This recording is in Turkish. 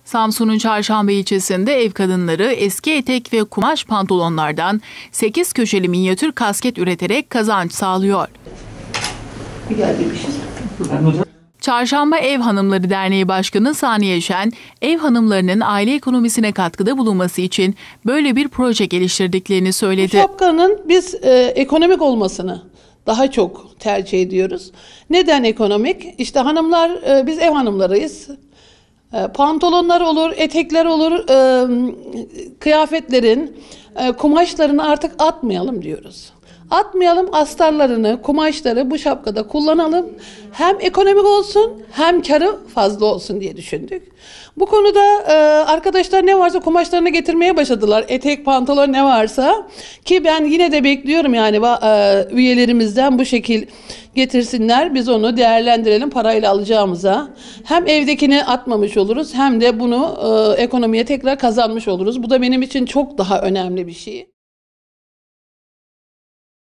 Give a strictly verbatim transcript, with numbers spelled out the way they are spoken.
Samsun'un Çarşamba ilçesinde ev kadınları eski etek ve kumaş pantolonlardan sekiz köşeli minyatür kasket üreterek kazanç sağlıyor. Çarşamba Ev Hanımları Derneği Başkanı Saniye Şen, ev hanımlarının aile ekonomisine katkıda bulunması için böyle bir proje geliştirdiklerini söyledi. Bu şapkanın biz e, ekonomik olmasını daha çok tercih ediyoruz. Neden ekonomik? İşte hanımlar, e, biz ev hanımlarıyız. E, pantolonlar olur, etekler olur, e, kıyafetlerin, e, kumaşlarını artık atmayalım diyoruz. Atmayalım, astarlarını, kumaşları bu şapkada kullanalım. Hem ekonomik olsun hem karı fazla olsun diye düşündük. Bu konuda e, arkadaşlar ne varsa kumaşlarını getirmeye başladılar. Etek, pantolon ne varsa. Ki ben yine de bekliyorum yani e, üyelerimizden bu şekil getirsinler. Biz onu değerlendirelim parayla alacağımıza. Hem evdekini atmamış oluruz hem de bunu e, ekonomiye tekrar kazanmış oluruz. Bu da benim için çok daha önemli bir şey.